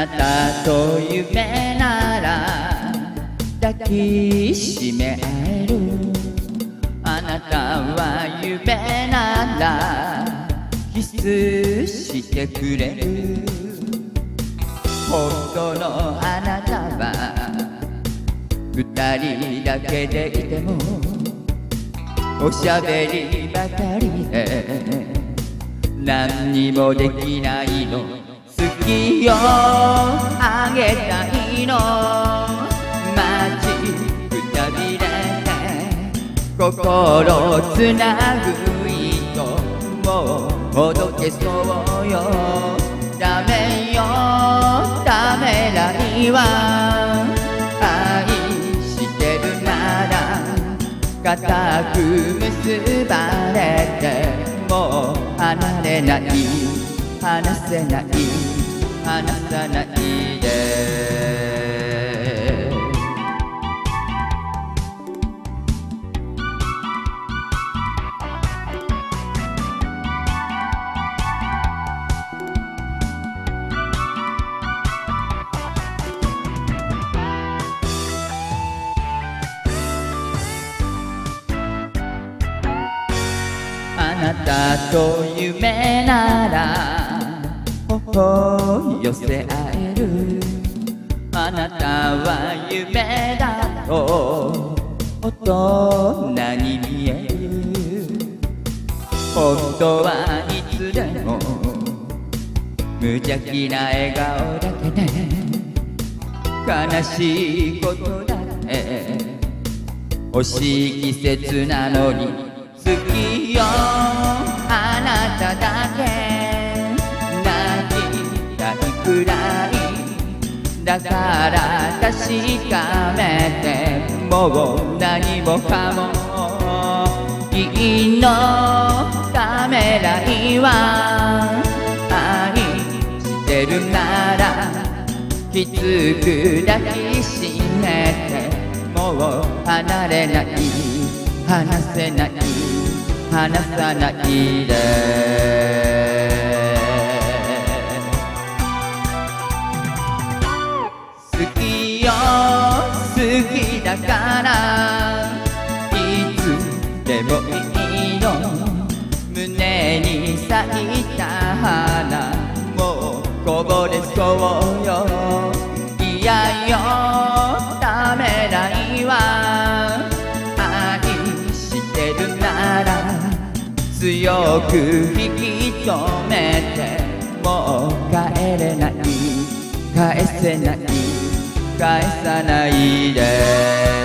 なたと夢なら抱きしめ合える。あなたは夢ならキスしてくれる。本当のあなたは二人だけでいてもおしゃべりばかりで何にもできないの。好きよあげたいの。街くたびれて心つなぐ糸もうほどけそうよ。ダメよダメないわ。愛してるなら固く結ばれてもう離れない。離せない離さないで。あなたと夢なら頬寄せ合える。あなたは夢だと大人に見える。本当はいつでも無邪気な笑顔だけで悲しいことだって惜しい季節なのに好きよあなただけ泣きたいくらいだから確かめてもう何もかもいいのためらいは愛してるならきつく抱きしめてもう離れない離せない離さないで。好きよ好きだからいつでもいいの。胸に咲いた花もうこぼれそうよ。いやよためらいは愛してるなら強く引き止めてもう帰れない返せない返さないで。